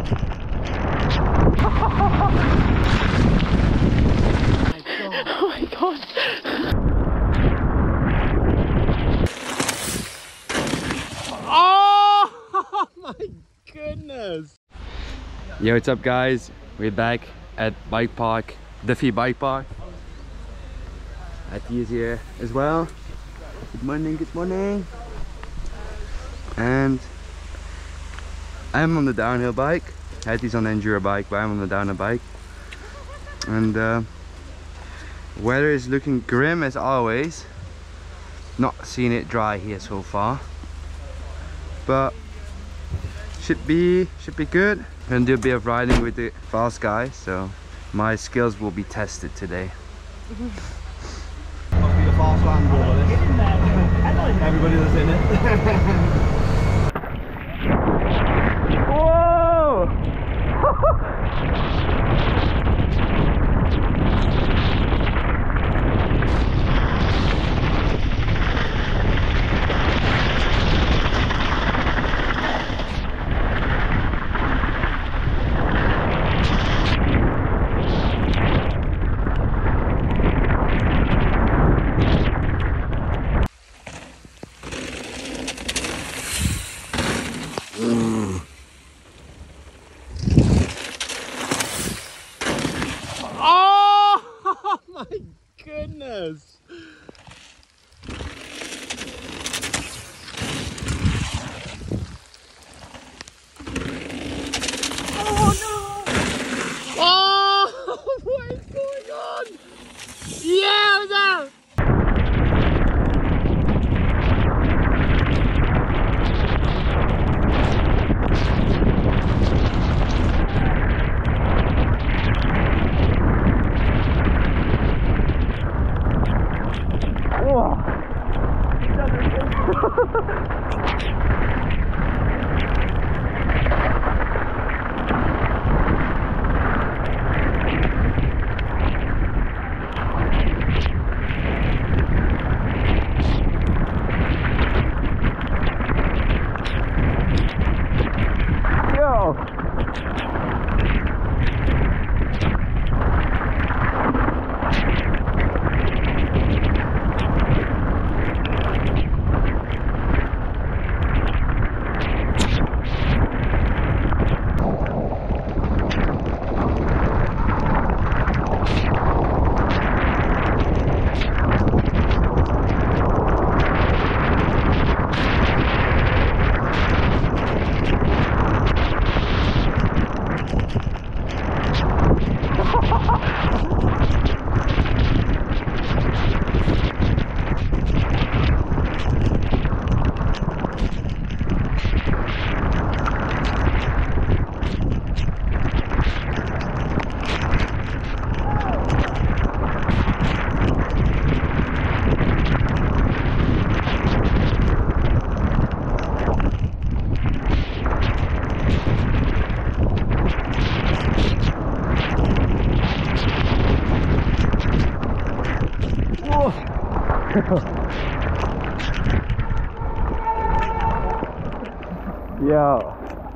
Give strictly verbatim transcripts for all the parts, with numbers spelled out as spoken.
Oh my god. Oh my goodness. Yo, what's up guys? We're back at bike park, Duffy Bike Park. Hattie is here as well. Good morning, good morning. And I'm on the downhill bike. Hattie's on the enduro bike, but I'm on the downhill bike. And uh, weather is looking grim as always. Not seen it dry here so far, but should be should be good. I'm gonna do a bit of riding with the fast guy, so my skills will be tested today. Must be the fast land over this. Everybody that's in it. Oh my goodness! Oh no! Oh, what is going on? Yeah, there! Yo.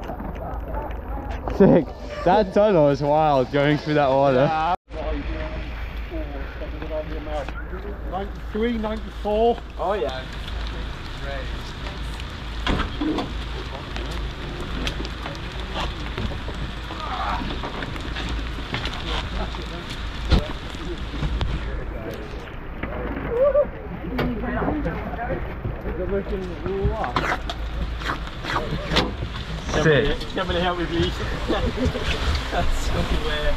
Sick. That tunnel is wild going through that water. Yeah. ninety-three, ninety-four. Oh yeah. Great. Sick. Somebody help me please. That's somewhere.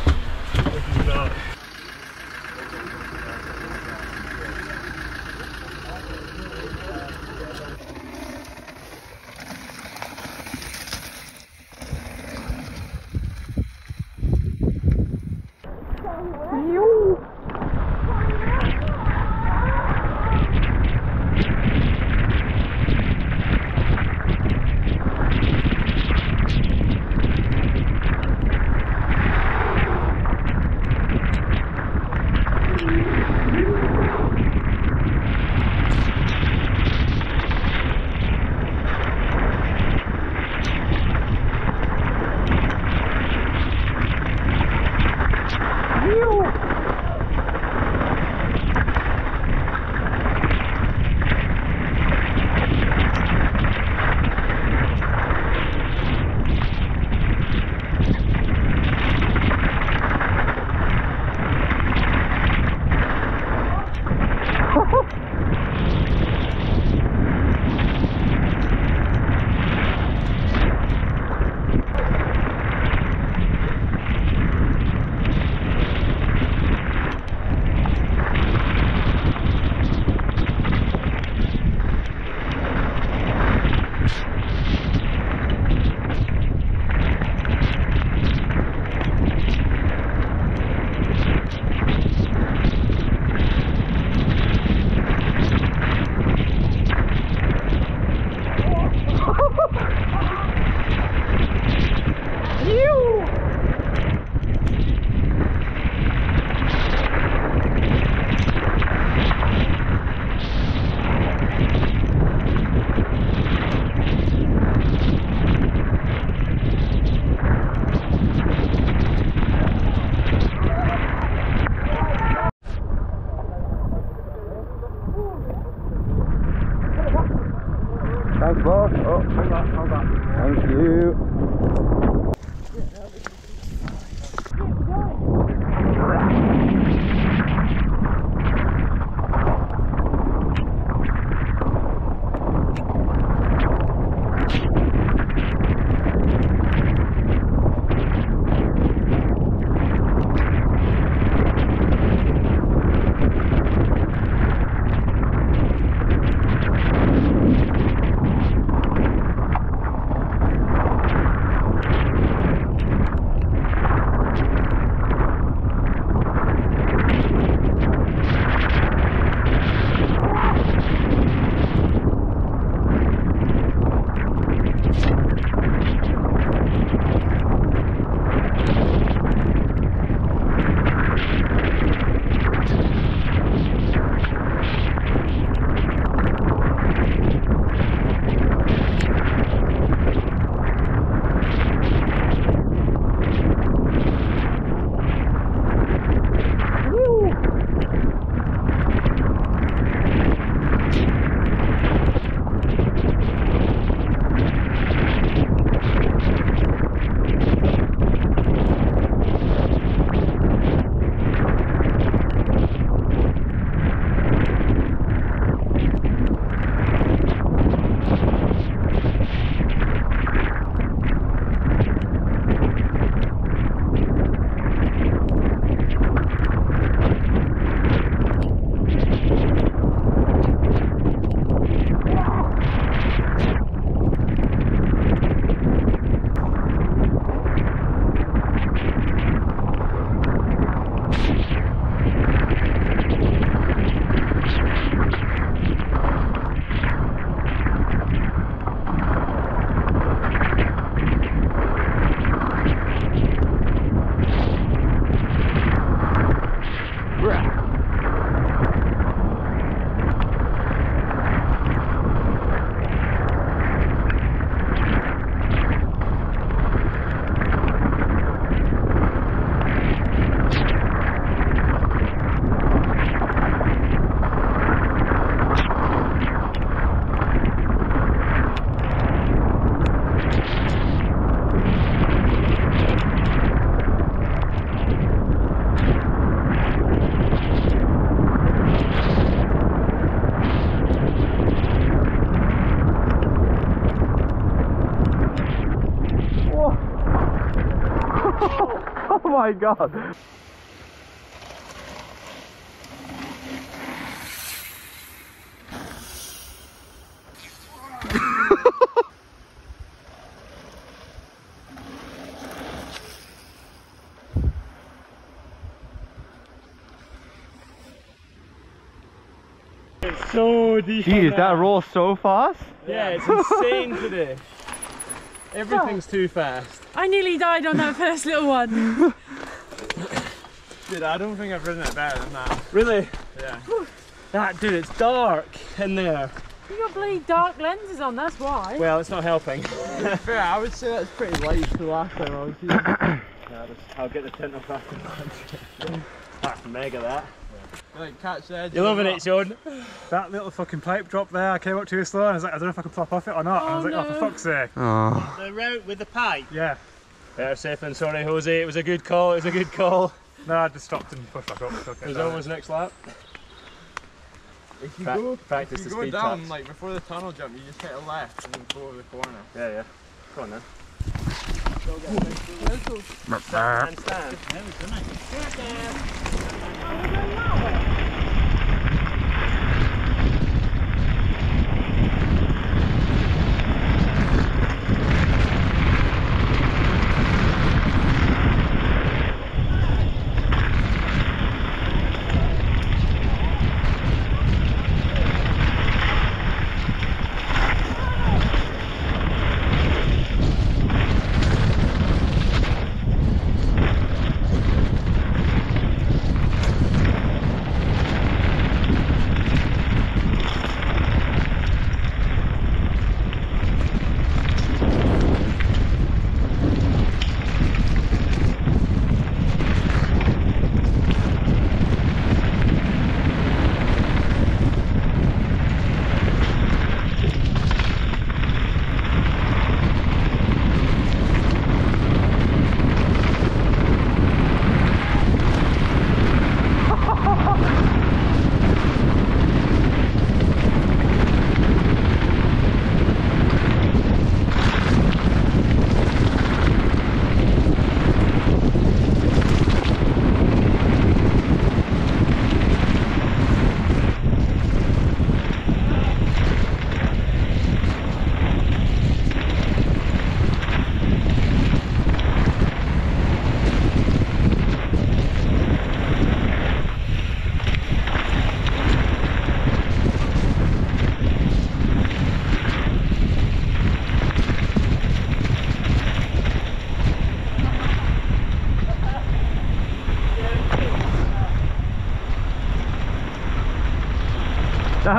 Oh, oh. Hold on, hold on. Thank you. Oh my god! It's so deep. Jeez, that rolls so fast. Yeah, it's insane today. Everything's too fast. I nearly died on that first little one. Dude, I don't think I've ridden it better than that. Really? Yeah. That, dude, it's dark in there. You got bloody dark lenses on, that's why. Well, it's not helping. Fair, I would say that's pretty light for the last time I was here. Yeah, I'll, just, I'll get the tint off after lunch. That's mega, that. You like catch the edge. You're loving it, Sean. That little fucking pipe drop there, I came up too slow and I was like, I don't know if I can pop off it or not. Oh, and I was like, no. oh, for fuck's sake. Oh. The route with the pipe? Yeah. Better safe than sorry, Jose. It was a good call, it was a good call. No, I just stopped and pushed back up. It's okay. It was almost next lap. If you Pra go, practice if you the go speed down, taps. like before the tunnel jump, you just hit a left and then go over the corner. Yeah, yeah. Go on then. Burp. Handstand.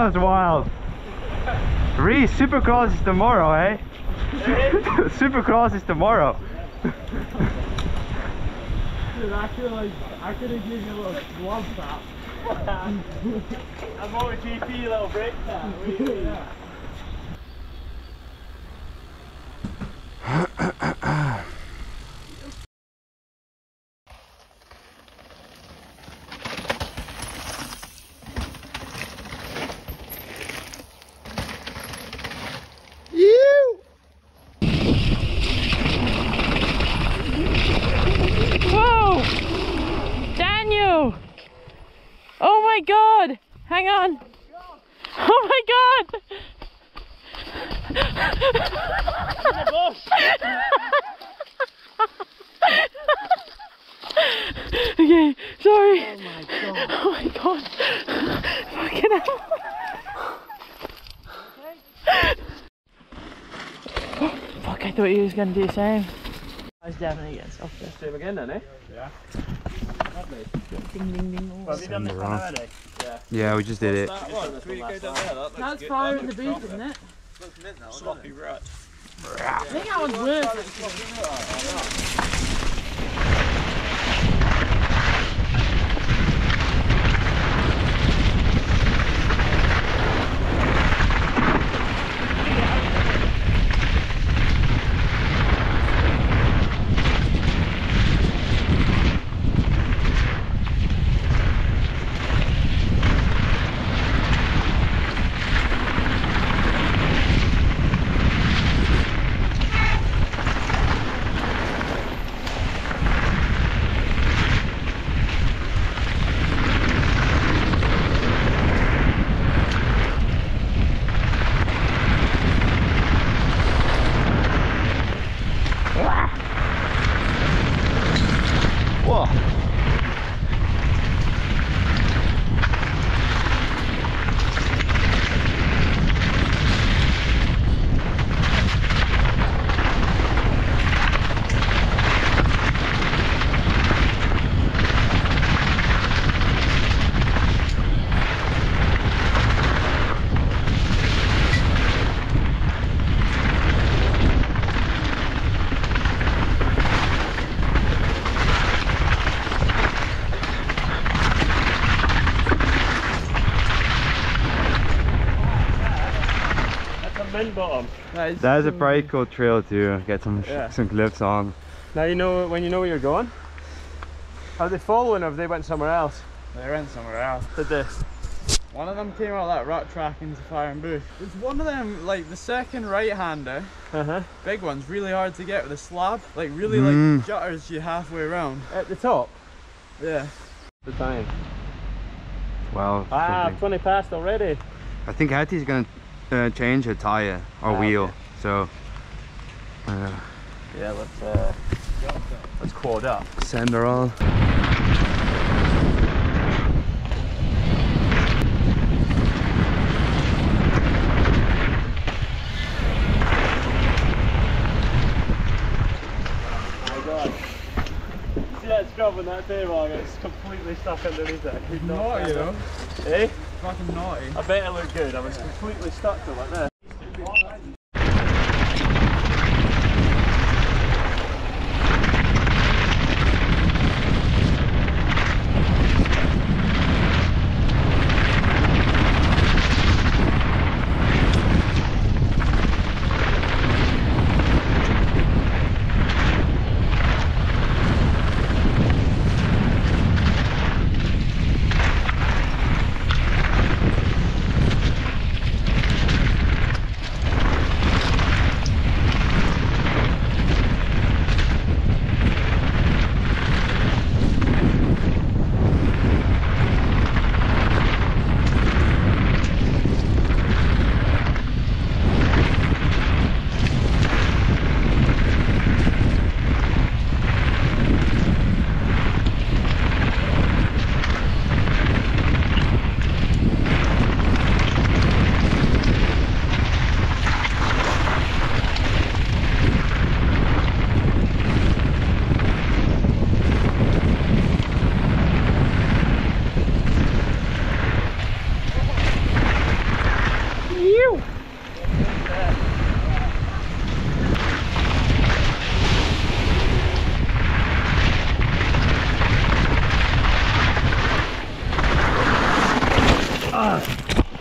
That was wild. Reese, Supercross is tomorrow, eh? Supercross is tomorrow. Dude, I feel like I could have given you a little glove tap. A MotoGP little brake tap. What do you think of that? Whoa! Daniel! Oh my god! Hang on! Oh my god! Okay, sorry. Oh my god. Oh my god. Fucking hell. Oh, fuck, I thought he was going to do the same. I was definitely getting softer. Same again then, eh? Yeah. Lovely. Ding ding ding. Have you done this one already? Yeah. Yeah, we just did it. That one, we go down there, that looks That's good. fire That in the looks booth, proper. isn't it? Looks mint now, sloppy rat. I think that one's worse. Whoa. Mint bottom. That is That is a pretty cool trail to get some Yeah. some clips on. Now you know when you know where you're going. Are they following or have they went somewhere else? They went somewhere else. Did they? One of them came out that rat track into Fire and Booth. It's one of them, like the second right-hander, Uh huh. big one's really hard to get with a slab. Like really Mm. like jutters you halfway around. At the top. Yeah. The time. Wow. Ah, something. twenty past already. I think Hattie's gonna uh, change her tire or Ah, wheel. okay. So uh, Yeah, let's uh, let's quad up. send her on. See that scrub on that table? It's completely stuck underneath it. I could not Naughty, get you it. know. Eh? Fucking naughty. I bet it looked good. I was completely stuck to it like this.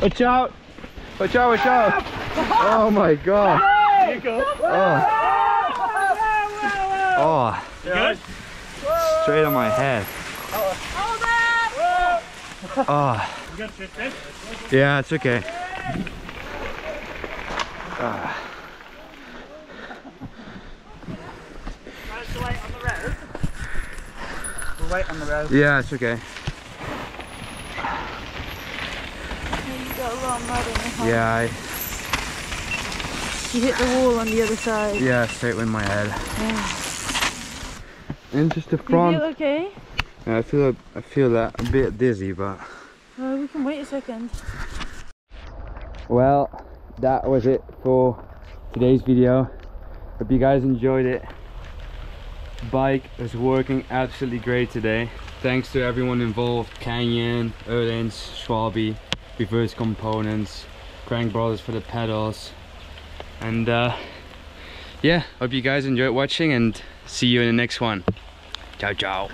Watch out! Watch out, watch out! Oh my god! Here you go. Oh, oh. Good? Straight on my head. Oh. You got Tristan? Yeah, it's okay. Ah. That's the light on the road. We'll wait on the road. Yeah, it's okay. You got a lot of mud in your hand. Yeah, I, You hit the wall on the other side. yeah, straight with my head. Yeah. And just the You front. feel okay? Yeah, I feel I feel that a bit dizzy, but Oh, we can wait a second. well, that was it for today's video. Hope you guys enjoyed it. Bike is working absolutely great today. Thanks to everyone involved: Canyon, Öhlins, Schwalbe, Reverse Components, Crank Brothers for the pedals. And uh, yeah, hope you guys enjoyed watching, and see you in the next one. Ciao, ciao.